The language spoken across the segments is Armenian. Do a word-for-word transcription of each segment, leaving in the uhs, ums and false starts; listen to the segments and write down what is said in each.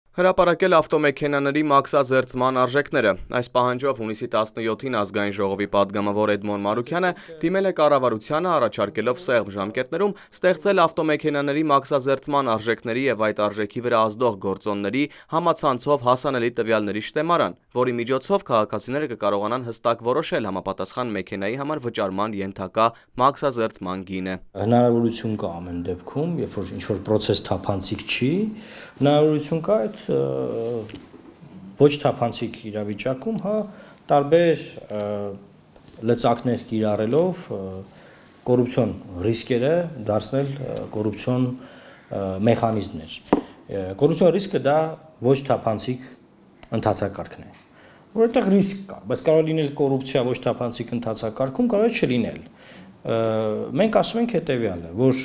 Հրապարակել ավտոմեքենաների մաքսազերծման արժեքները։ Այս պահանջով հունիսի տասնյոթին ազգային ժողովի պատգամավոր Էդմոն Մարուքյանը դիմել է կառավարությանը առաջարկելով սեղմ ժամկետներում ստեղծել ավտոմեքենաների մաքսազերծման արժեքների եւ այդ արժեքի վրա ազդող գործոնների համացանցով հասանելի տվյալների շտեմարան, որի միջոցով քաղաքացիները կկարողանան հստակ որոշել համապատասխան մեքենայի համար վճարման ենթակա մաքսազերծման գինը։ Հնարավորություն կա ամեն դեպքում, երբ որ ինչ որ process թափանցիկ չի, հնարավորություն կա այդ ոչ թափանցիկ իրավիճակում, հա, տարբեր լծակներ կիրառելով կոռուպցիոն ռիսկերը դարձնել կոռուպցիոն մեխանիզմներ։ Կոռուպցիոն ռիսկը դա ոչ թափանցիկ ընթացակարգն է, որտեղ ռիսկ կա, բայց կարող լինել կոռուպցիա ոչ թափանցիկ ընթացակարգում, կարող է չլինել։ Մենք ասում ենք հետևյալը, որ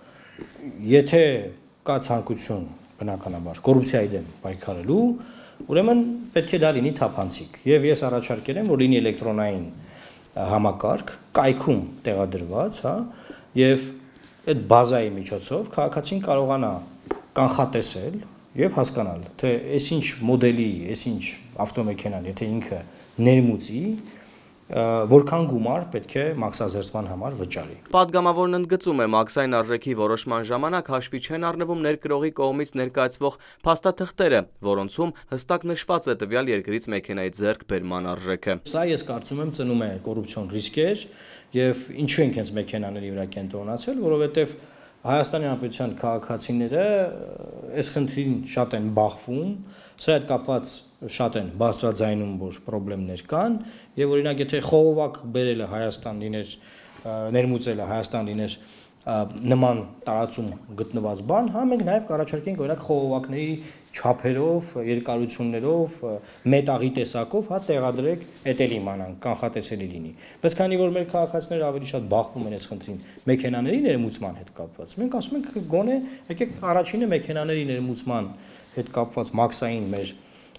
եթե կա ցանկություն բնականաբար կոռուպցիայի դեմ պայքարելու, ուրեմն պետք է դա լինի թափանցիկ։ Եվ ես առաջարկել եմ, որ լինի էլեկտրոնային համակարգ, կայքում տեղադրված, հա, եւ այդ բազայի միջոցով քաղաքացին կարողանա կանխատեսել եւ հասկանալ, թե այսինչ մոդելի, այսինչ ավտոմեքենան, եթե ինքը ներմուծի, որքան գումար պետք է մաքսազերծման համար վճարի։ Պատգամավորն ընդգծում է, մաքսային արժեքի որոշման ժամանակ հաշվի չեն առնվում ներկրողի կողմից ներկայացվող փաստաթղթերը, որոնցում հստակ նշված է տվյալ երկրից մեքենայի ձեռքբերման արժեքը։ Սա ես կարծում եմ ծնում է կոռուպցիոն ռիսկեր եւ ինչու ենք հենց մեքենաների վրա կենտրոնացել, որովհետեւ Հայաստանի Հանրապետության քաղաքացիները այս խնդրին շատ են բախվում, սա հետ կապված շատ են բարձրաձայնում, որ խնդիրներ կան, եւ օրինակ եթե խողովակ բերելը Հայաստան լիներ, ներմուծելը Հայաստան լիներ նման տարածում գտնված բան, հա մենք նաեւ կառաջարկենք օրինակ խողովակների չափերով, երկարություններով, մետաղի տեսակով, հա տեղադրեք, էդ էլ իմանանք, կանխատեսելի լինի։ Բայց քանի որ մեր քաղաքացիները ավելի շատ բախվում են այս խնդրին մեքենաների ներմուծման հետ կապված, մենք ասում ենք գոնե եկեք առաջինը մեքենաների ներմուծման հետ կապված մաքսային մեր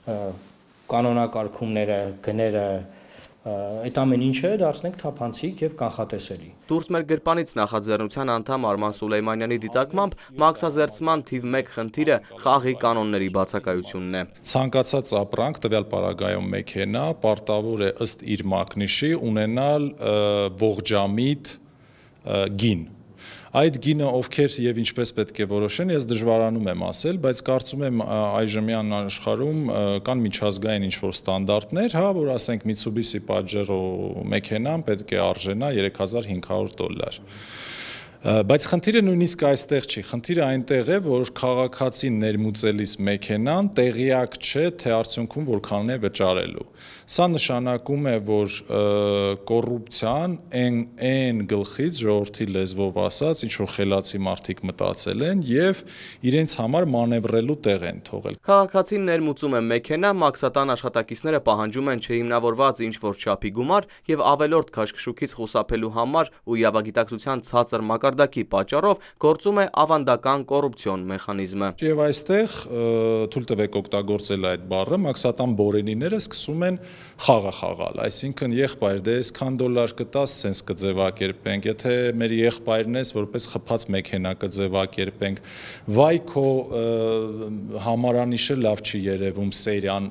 կանոնակարգումները, գները այդ ամեն ինչը դարձնենք թափանցիկ եւ կանխատեսելի։ Դուրս մեր գրպանից նախաձեռնության անդամ Արման Սուլեյմանյանի դիտարկմամբ մաքսազերծման թիվ մեկ խնդիրը խաղի կանոնների բացակայությունն է։ Ցանկացած ապրանք տվյալ պարագայում մեքենա պարտավոր է ըստ իր մակնիշի ունենալ ողջամիտ գին։ Այդ գինը ովքեր եւ ինչպես պետք է որոշեն, ես դժվարանում եմ ասել, բայց կարծում եմ այժմյան աշխարհում կան միջազգային ինչ-որ ստանդարտներ, հա, որ ասենք Mitsubishi Pajero մեքենան պետք է արժենա երեք հազար հինգ հարյուր դոլար։ Բայց խնդիրը նույնիսկ այստեղ չի, խնդիրը այնտեղ է, որ քաղաքացին ներմուծելիս մեքենան տեղյակ չէ, թե արդյունքում որքանն է վճարելու։ Սա նշանակում է, որ կոռուպցիան այն գլխից ժողովրդի լեզվով ասած, ինչ որ խելացի մարդիկ մտածել են եւ իրենց համար մանևրելու տեղ են թողել։ Քաղաքացին ներմուծում է մեքենա, մաքսատան աշխատակիցները պահանջում են չհիմնավորված ինչ որ չափի գումար եւ ավելորդ քաշքշուկից խուսափելու համար ու իրավագիտակցության ցածր մակարդակի պատճառով գործում է ավանդական կոռուպցիոն մեխանիզմը։ Եվ այստեղ թույլ տվեք օգտագործել այդ բառը, մաքսատան բորենիները սկսում են խաղը խաղալ, այսինքն եղբայր, դե այսքան դոլար կտաս, սենց կձևակերպենք, եթե մեր եղբայրն ես, որպես խփած մեքենա կձևակերպենք, վայ քո համարանիշը լավ չի երևում սերիան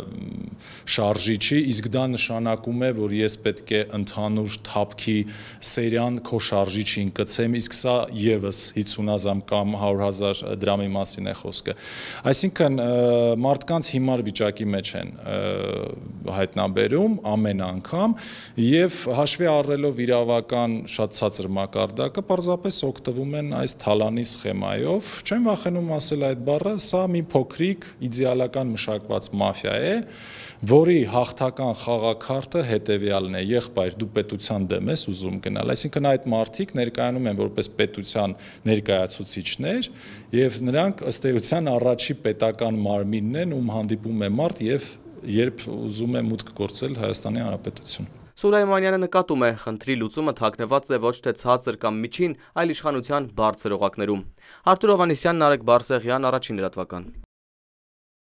շարժիչի, իսկ դա նշանակում է, որ ես պետք է ընդհանուր թափքի սերիան քո շարժիչին կցեմ, իսկ սա եւս հիսուն հազար կամ հարյուր հազար դրամի մասին է խոսքը։ Այսինքն մարդկանց հիմար վիճակի մեջ են հայտնաբերում ամեն անգամ եւ հաշվի առնելով իրավական շատ ցածր մակարդակը պարզապես օգտվում են այս թալանի սխեմայով, չեմ վախենում ասել այդ բառը, սա մի փոքրիկ իդեալական մշակված մաֆիա է, որի հաղթական խաղաքարտը հետեւյալն է. եղբայր դու պետության դեմ ես ուզում գնալ, այսինքն այդ մարդիկ ներկայանում են որպես պետության ներկայացուցիչներ եւ նրանք ըստ էության առաջի պետական մարմինն են, ում հանդիպում է մարդ եւ երբ ուզում է մուտք գործել Հայաստանի Հանրապետություն։ Սուլեյմանյանը նկատում է, խնդրի լուծումը թաքնված է ոչ թե ցածր կամ միջին, այլ իշխանության բարձր օղակներում։ Արթուր Հովհաննիսյան, Նարեկ Բարսեղյան, Առաջին լրատվական։